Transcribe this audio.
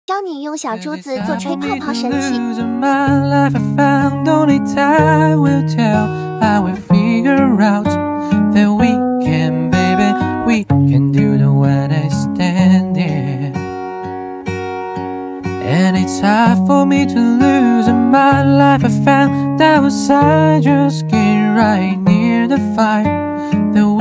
教你用小珠子做吹泡泡神器。 And it's hard for me to lose in my life. I found that was I just get right near the fire. The